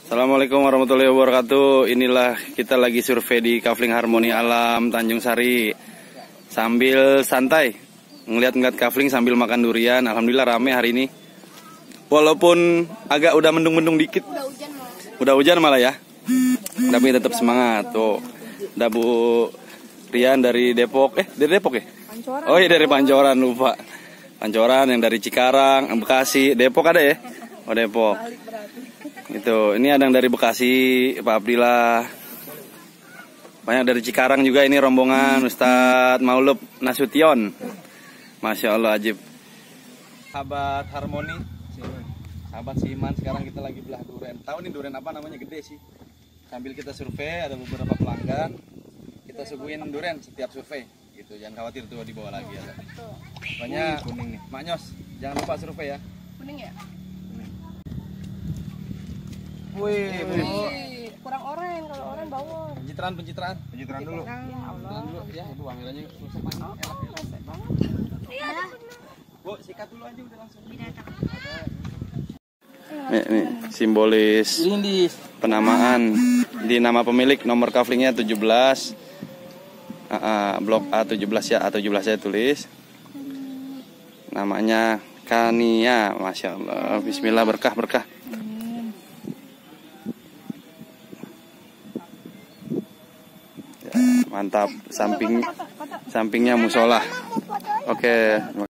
Assalamualaikum warahmatullahi wabarakatuh. Inilah kita lagi survei di Kafling Harmoni Alam Tanjung Sari. Sambil santai ngeliat-ngeliat kafling sambil makan durian. Alhamdulillah rame hari ini. Walaupun agak udah mendung-mendung dikit. Udah hujan malah ya. Tapi tetap semangat. Tuh, ada Bu Rian dari Depok. Dari Depok ya? Pancoran. Oh iya, dari Pancoran, lupa. Pancoran, yang dari Cikarang, Bekasi, Depok ada ya? Oh, Depok. Itu, ini ada yang dari Bekasi, Pak Abdillah. Banyak dari Cikarang juga, ini rombongan Ustadz Maulub Nasution. Masya Allah, ajib. Sahabat Harmoni, sahabat Siman, sekarang kita lagi belah durian. Tahu nih durian apa namanya, gede sih. Sambil kita survei, ada beberapa pelanggan. Kita suguhin durian setiap survei. Gitu, jangan khawatir tuh dibawa lagi ya. Banyak kuning nih. Mak Nyos, jangan lupa survei ya. Kuning ya? Wih, Kurang oranye, kalau oranye bawor. pencitraan dulu. Ya Allah. Dulu ya, itu wangiannya rusak banget. Resek banget. Iya. Bu, sikat dulu aja udah langsung. Nih, simbolis penamaan di nama pemilik, nomor kaflingnya 17. Blok A17 ya, A17 saya tulis. Namanya Kania, Masya Allah. Bismillah, berkah. Mantap, sampingnya musola. Oke.